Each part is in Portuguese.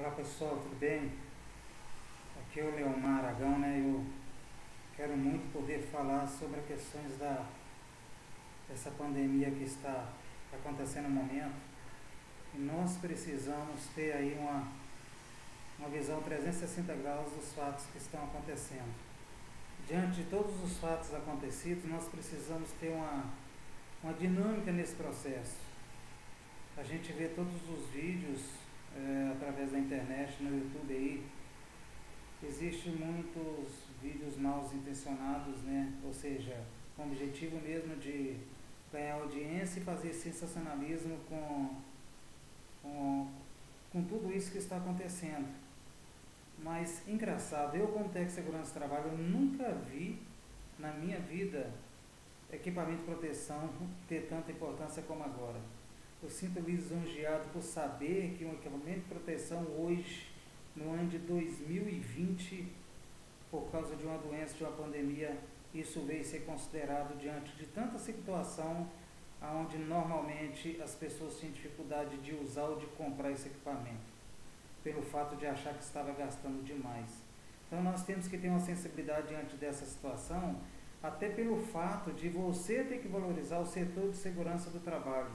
Olá pessoal, tudo bem? Aqui é o Leomar Aragão, né? Eu quero muito poder falar sobre as questões dessa pandemia que está acontecendo no momento. E nós precisamos ter aí uma visão 360 graus dos fatos que estão acontecendo. Diante de todos os fatos acontecidos, nós precisamos ter uma dinâmica nesse processo. A gente vê todos os vídeos através da internet, no YouTube aí, existem muitos vídeos mal intencionados, né? Ou seja, com o objetivo mesmo de ganhar audiência e fazer sensacionalismo com tudo isso que está acontecendo. Mas, engraçado, eu como técnico de segurança do trabalho, eu nunca vi na minha vida equipamento de proteção ter tanta importância como agora. Eu sinto lisonjeado por saber que um equipamento de proteção hoje, no ano de 2020, por causa de uma doença, de uma pandemia, isso veio ser considerado diante de tanta situação, onde normalmente as pessoas tinham dificuldade de usar ou de comprar esse equipamento, pelo fato de achar que estava gastando demais. Então nós temos que ter uma sensibilidade diante dessa situação, até pelo fato de você ter que valorizar o setor de segurança do trabalho,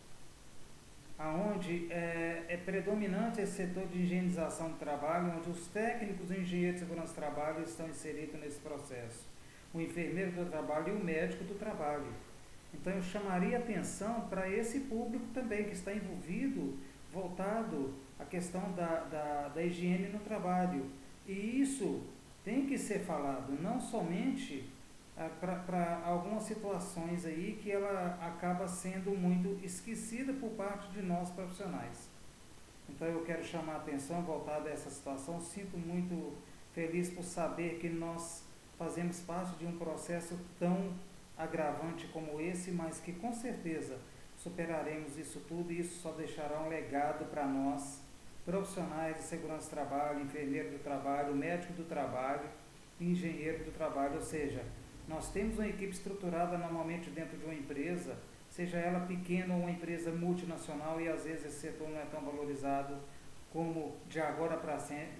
aonde é predominante esse setor de higienização do trabalho, onde os técnicos e engenheiros de segurança do trabalho estão inseridos nesse processo, o enfermeiro do trabalho e o médico do trabalho. Então eu chamaria atenção para esse público também que está envolvido, voltado à questão da higiene no trabalho. E isso tem que ser falado, não somente para algumas situações aí que ela acaba sendo muito esquecida por parte de nós profissionais. Então eu quero chamar a atenção, voltada a essa situação. Sinto muito feliz por saber que nós fazemos parte de um processo tão agravante como esse, mas que com certeza superaremos isso tudo, e isso só deixará um legado para nós, profissionais de segurança do trabalho, enfermeiro do trabalho, médico do trabalho, engenheiro do trabalho. Ou seja, nós temos uma equipe estruturada normalmente dentro de uma empresa, seja ela pequena ou uma empresa multinacional, e às vezes esse setor não é tão valorizado como de agora para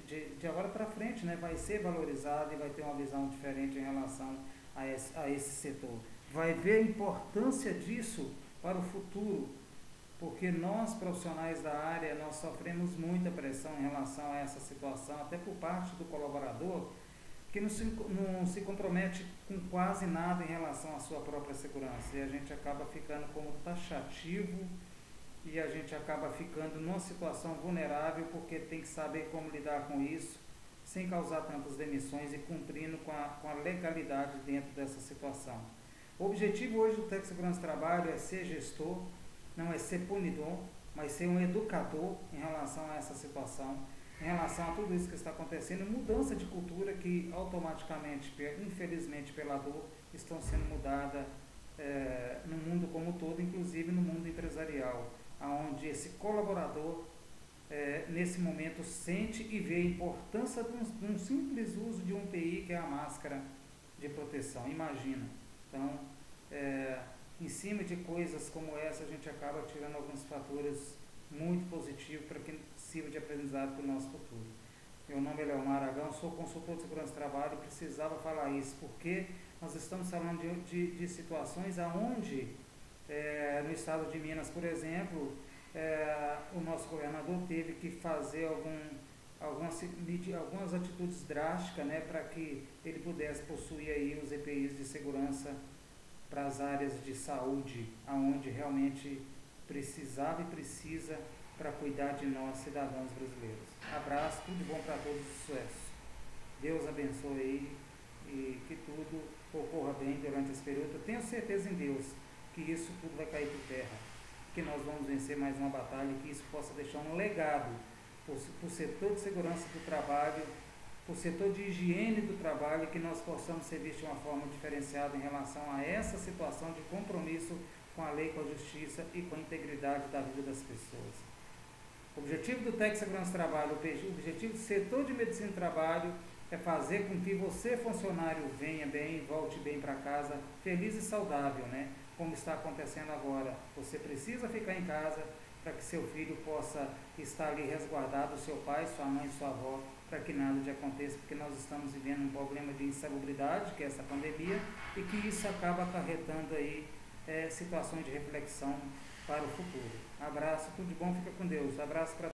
frente, né, vai ser valorizado e vai ter uma visão diferente em relação a esse setor. Vai ver a importância disso para o futuro, porque nós profissionais da área, nós sofremos muita pressão em relação a essa situação, até por parte do colaborador, que não se compromete com quase nada em relação à sua própria segurança, e a gente acaba ficando como taxativo, e a gente acaba ficando numa situação vulnerável, porque tem que saber como lidar com isso, sem causar tantas demissões e cumprindo com a legalidade dentro dessa situação. O objetivo hoje do técnico de segurança do trabalho é ser gestor, não é ser punidor, mas ser um educador em relação a essa situação, em relação a tudo isso que está acontecendo, mudança de cultura que automaticamente, infelizmente pela dor, estão sendo mudadas no mundo como um todo, inclusive no mundo empresarial, onde esse colaborador, nesse momento, sente e vê a importância de um simples uso de um PI, que é a máscara de proteção. Imagina. Então, em cima de coisas como essa, a gente acaba tirando alguns fatores muito positivos para que sirva de aprendizado para o nosso futuro. Meu nome é Leomar Aragão, sou consultor de segurança do trabalho e precisava falar isso, porque nós estamos falando de situações onde, no estado de Minas, por exemplo, o nosso governador teve que fazer algumas atitudes drásticas, né, para que ele pudesse possuir aí os EPIs de segurança para as áreas de saúde, onde realmente precisava e precisa para cuidar de nós, cidadãos brasileiros. Abraço, tudo de bom para todos, sucesso. Deus abençoe aí e que tudo ocorra bem durante esse período. Eu tenho certeza em Deus que isso tudo vai cair por terra, que nós vamos vencer mais uma batalha, que isso possa deixar um legado para o setor de segurança do trabalho, para o setor de higiene do trabalho, que nós possamos ser vistos de uma forma diferenciada em relação a essa situação de compromisso com a lei, com a justiça e com a integridade da vida das pessoas. O objetivo do técnico de segurança do trabalho, o objetivo do setor de medicina do trabalho é fazer com que você, funcionário, venha bem, volte bem para casa, feliz e saudável, né? Como está acontecendo agora. Você precisa ficar em casa, para que seu filho possa estar ali resguardado, seu pai, sua mãe, sua avó, para que nada lhe aconteça, porque nós estamos vivendo um problema de insalubridade, que é essa pandemia, e que isso acaba acarretando aí situações de reflexão para o futuro. Abraço, tudo de bom, fica com Deus. Abraço para